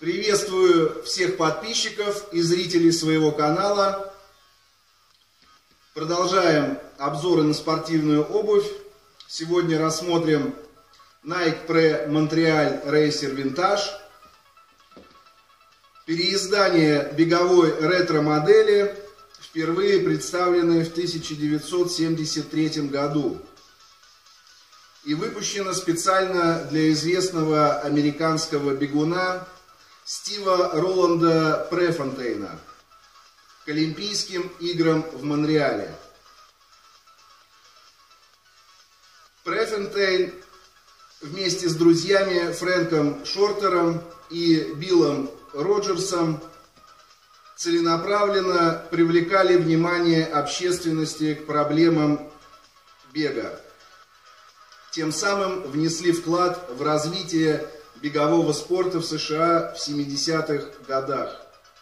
Приветствую всех подписчиков и зрителей своего канала. Продолжаем обзоры на спортивную обувь. Сегодня рассмотрим Nike Pre Montreal Racer Vintage. Переиздание беговой ретро-модели, впервые представленной в 1973 году. И выпущена специально для известного американского бегуна Стива Роланда Префонтейна к Олимпийским играм в Монреале. Префонтейн вместе с друзьями Фрэнком Шортером и Биллом Роджерсом целенаправленно привлекали внимание общественности к проблемам бега. Тем самым внесли вклад в развитие бегового спорта в США в 70-х годах.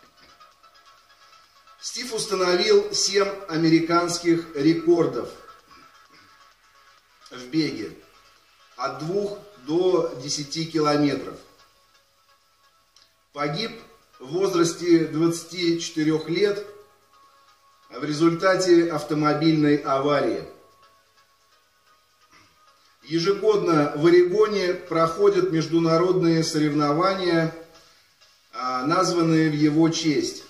Стив установил 7 американских рекордов в беге от 2 до 10 километров. Погиб в возрасте 24 лет в результате автомобильной аварии. Ежегодно в Орегоне проходят международные соревнования, названные в его честь.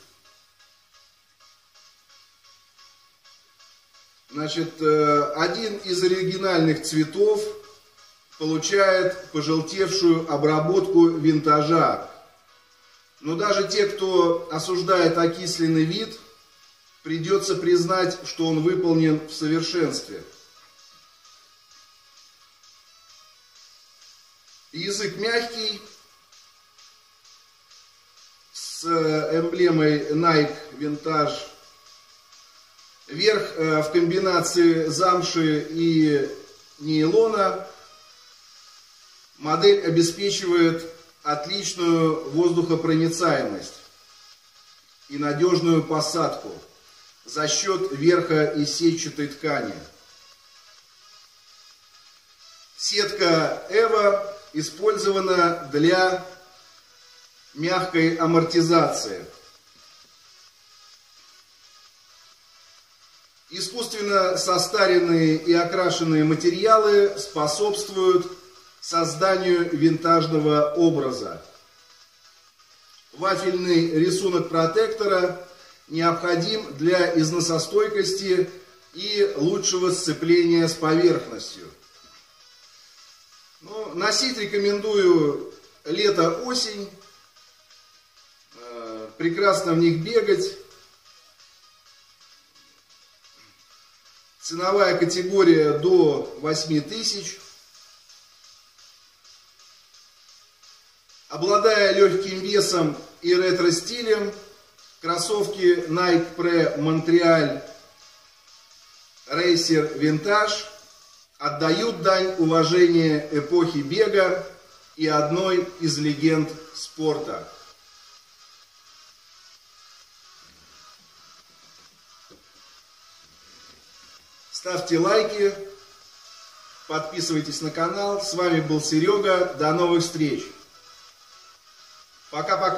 Значит, один из оригинальных цветов получает пожелтевшую обработку винтажа. Но даже те, кто осуждает окисленный вид, придется признать, что он выполнен в совершенстве. Язык мягкий, с эмблемой Nike Vintage. Верх в комбинации замши и нейлона. Модель обеспечивает отличную воздухопроницаемость и надежную посадку за счет верха из сетчатой ткани. Сетка EVO использована для мягкой амортизации. Искусственно состаренные и окрашенные материалы способствуют созданию винтажного образа. Вафельный рисунок протектора необходим для износостойкости и лучшего сцепления с поверхностью. Но носить рекомендую лето-осень, прекрасно в них бегать. Ценовая категория до 8000. Обладая легким весом и ретро-стилем, кроссовки Nike Pre Montreal Racer Vintage отдают дань уважения эпохи бега и одной из легенд спорта. Ставьте лайки, подписывайтесь на канал. С вами был Серега. До новых встреч. Пока-пока.